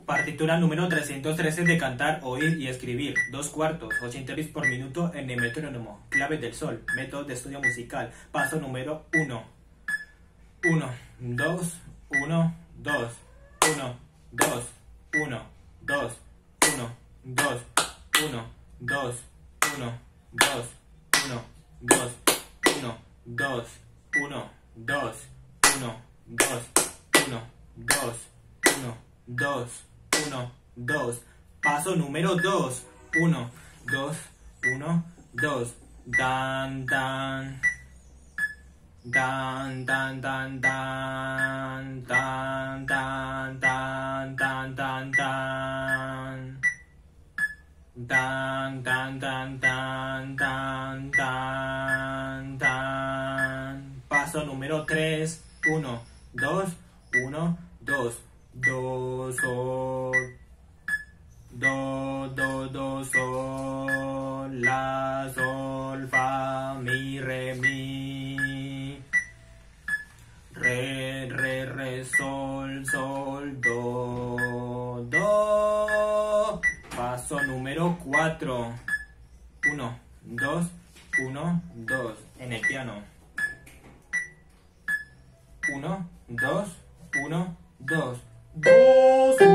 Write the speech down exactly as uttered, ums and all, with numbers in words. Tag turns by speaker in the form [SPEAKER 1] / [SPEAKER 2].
[SPEAKER 1] Partitura número trescientos trece de cantar, oír y escribir. Dos cuartos, ochenta bits por minuto en el metrónomo. Claves del sol. Método de estudio musical. Paso número uno. uno, dos, uno, dos, uno, dos, uno, dos, uno, dos, uno, dos, uno, dos, uno, dos, uno, dos, uno, dos, uno, dos, uno, dos, uno, dos, uno, dos. Paso número dos. uno, dos, uno, dos. Dan, dan. Dan, dan, dan, dan. Dan, dan, dan, dan, dan, dan. Dan, dan, dan, dan, dan, dan, dan. Paso número tres. uno, dos, uno, dos. Do, sol. Do, do, do, sol. La, sol, fa, mi, re, mi. Re, re, re, sol, sol, do, do. Paso número cuatro. uno, dos, uno, dos. En el piano. uno, dos, uno, dos. dos.